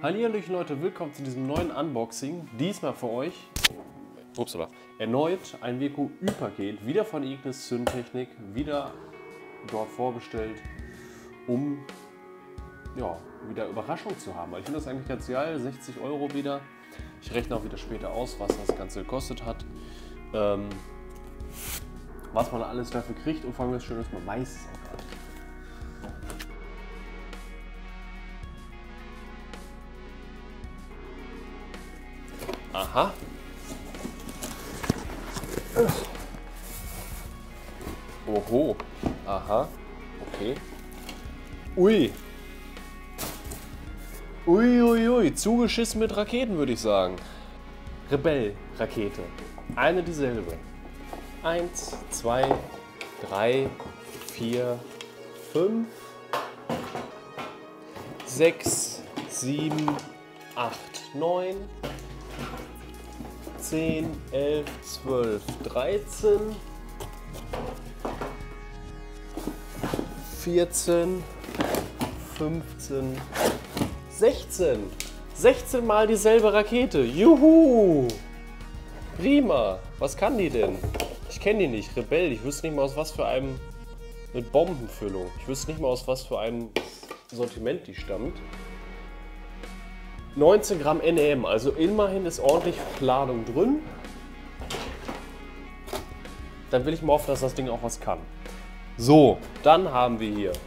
Hallihallöchen Leute, willkommen zu diesem neuen Unboxing. Diesmal für euch erneut ein WQ-Ü-Paket, wieder von Ignis Zündtechnik, wieder dort vorbestellt, um ja, wieder Überraschung zu haben. Ich finde das eigentlich ganz geil, 60 € wieder. Ich rechne auch wieder später aus, was das Ganze gekostet hat. Was man alles dafür kriegt und vor allem das Schöne ist, man weiß es auch gar nicht. Aha. Oho. Aha. Okay. Ui. Uiuiui. Zugeschissen mit Raketen, würde ich sagen. Rebell-Rakete. Eine dieselbe. 1, 2, 3, 4, 5, 6, 7, 8, 9, 10, 11, 12, 13, 14, 15, 16. 16 mal dieselbe Rakete. Juhu! Prima. Was kann die denn? Ich kenne die nicht. Rebell. Ich wüsste nicht mal aus was für einem... Mit Bombenfüllung. Ich wüsste nicht mal aus was für einem Sortiment die stammt. 19 Gramm NEM, also immerhin ist ordentlich Ladung drin. Dann will ich mal hoffen, dass das Ding auch was kann. So, dann haben wir hier.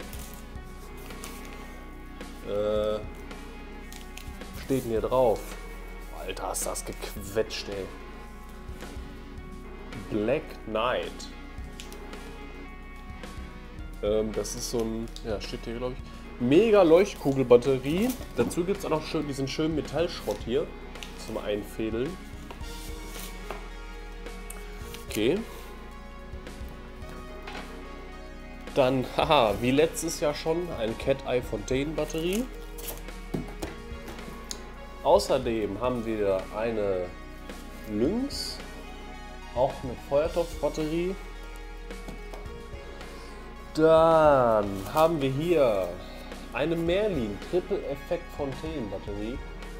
Steht denn hier drauf? Alter, ist das gequetscht, ey. Black Knight. Das ist so ein, ja, steht hier glaube ich. Mega Leuchtkugelbatterie. Dazu gibt es auch noch diesen schönen Metallschrott hier zum Einfädeln. Okay. Dann, haha, wie letztes Jahr schon, ein Cat-Eye Fontaine Batterie. Außerdem haben wir eine Lynx, auch eine Feuertopfbatterie. Dann haben wir hier eine Merlin Triple Effekt Fontaine Batterie.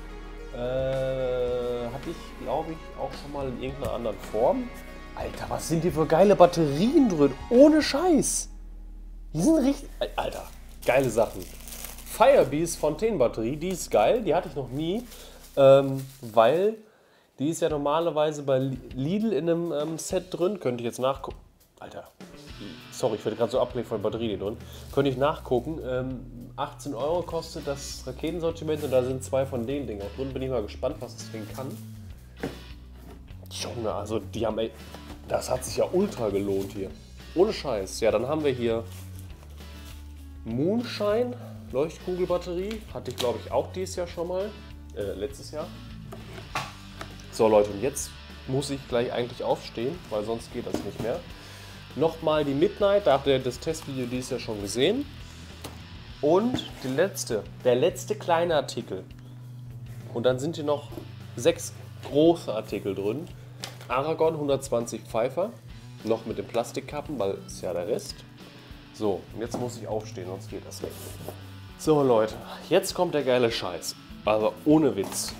Hatte ich, glaube ich, auch schon mal in irgendeiner anderen Form. Alter, was sind hier für geile Batterien drin? Ohne Scheiß. Die sind richtig... Alter, geile Sachen. Firebeast Fontaine Batterie, die ist geil. Die hatte ich noch nie. Weil die ist ja normalerweise bei Lidl in einem Set drin. Könnte ich jetzt nachgucken. Alter. Sorry, ich werde gerade so abgelenkt von der Batterie drin. Könnte ich nachgucken. 18 € kostet das Raketensortiment und da sind 2 von den Dinger drin. Bin ich mal gespannt, was das Ding kann. Junge, also die haben, ey, das hat sich ja ultra gelohnt hier. Ohne Scheiß. Ja, dann haben wir hier Moonshine Leuchtkugelbatterie. Hatte ich, glaube ich, auch dieses Jahr schon mal. Letztes Jahr. So Leute, und jetzt muss ich gleich eigentlich aufstehen, weil sonst geht das nicht mehr. Nochmal die Midnight, da habt ihr das Testvideo dieses Jahr schon gesehen. Und der letzte kleine Artikel. Und dann sind hier noch 6 große Artikel drin. Aragon 120 Pfeifer, noch mit den Plastikkappen, weil ist ja der Rest. So, und jetzt muss ich aufstehen, sonst geht das nicht. So Leute, jetzt kommt der geile Scheiß. Also ohne Witz.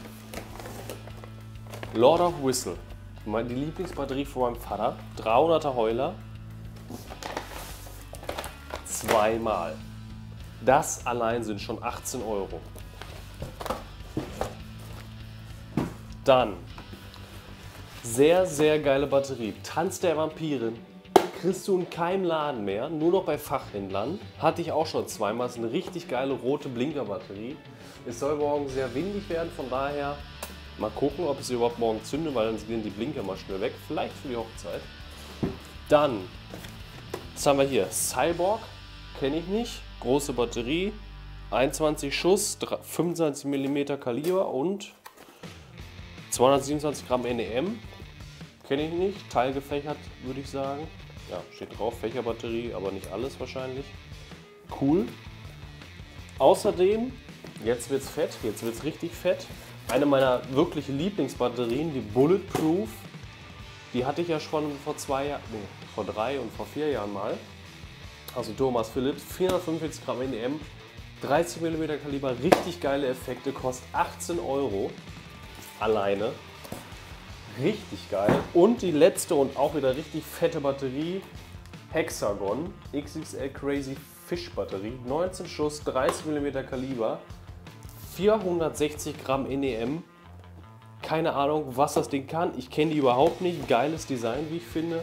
Lord of Whistle. Die Lieblingsbatterie von meinem Vater. 300er Heuler. Zweimal. Das allein sind schon 18 €. Dann sehr, sehr geile Batterie. Tanz der Vampirin. Kriegst du in keinem Laden mehr, nur noch bei Fachhändlern. Hatte ich auch schon zweimal. Das ist eine richtig geile rote Blinkerbatterie. Es soll morgen sehr windig werden, von daher mal gucken, ob es überhaupt morgen zündet, weil dann gehen die Blinker mal schnell weg. Vielleicht für die Hochzeit. Dann, was haben wir hier? Cyborg, kenne ich nicht. Große Batterie, 21 Schuss, 25 mm Kaliber und 227 Gramm NEM. Kenne ich nicht. Teilgefächert, würde ich sagen. Ja, steht drauf, Fächerbatterie, aber nicht alles wahrscheinlich. Cool. Außerdem, jetzt wird's fett, jetzt wird's richtig fett. Eine meiner wirklichen Lieblingsbatterien, die Bulletproof. Die hatte ich ja schon vor 2 Jahren, nee, vor 3 und vor 4 Jahren mal. Also Thomas Philips, 445 Gramm NEM, 30 mm Kaliber, richtig geile Effekte, kostet 18 € alleine. Richtig geil. Und die letzte und auch wieder richtig fette Batterie, Hexagon XXL Crazy Fish Batterie, 19 Schuss, 30 mm Kaliber, 460 Gramm NEM. Keine Ahnung, was das Ding kann. Ich kenne die überhaupt nicht. Geiles Design, wie ich finde.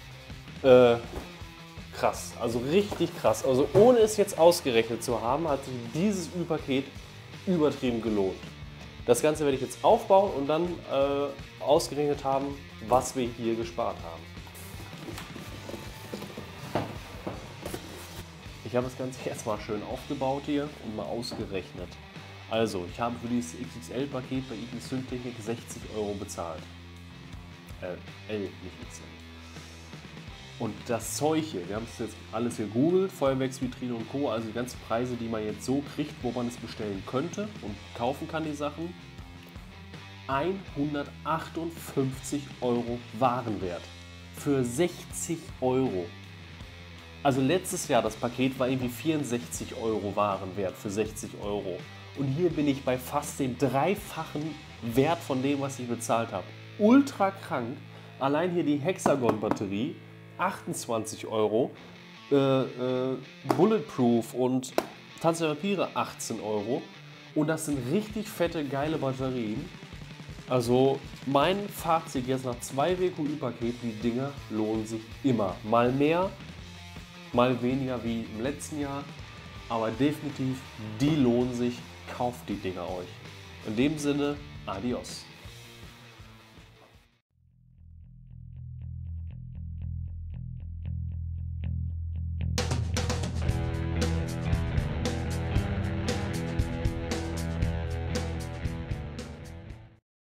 Krass, also richtig krass. Also ohne es jetzt ausgerechnet zu haben, hat sich dieses Ü-Paket übertrieben gelohnt. Das Ganze werde ich jetzt aufbauen und dann ausgerechnet haben, was wir hier gespart haben. Ich habe das Ganze jetzt mal schön aufgebaut hier und mal ausgerechnet. Also, ich habe für dieses XXL-Paket bei Eaton Sync-Technik 60 € bezahlt. L, nicht XL. Und das Zeug hier, wir haben es jetzt alles gegoogelt, Feuerwerksvitrine und Co., also die ganzen Preise, die man jetzt so kriegt, wo man es bestellen könnte und kaufen kann, die Sachen. 158 € Warenwert für 60 €. Also letztes Jahr das Paket war irgendwie 64 € Warenwert für 60 €. Und hier bin ich bei fast dem dreifachen Wert von dem, was ich bezahlt habe. Ultra krank. Allein hier die Hexagon-Batterie, 28 €. Bulletproof und Tanz der Vampire, 18 €. Und das sind richtig fette, geile Batterien. Also mein Fazit jetzt nach 2 WQÜ-Paketen, die Dinger lohnen sich immer. Mal mehr, mal weniger wie im letzten Jahr. Aber definitiv, die lohnen sich. Kauft die Dinger euch. In dem Sinne, adios.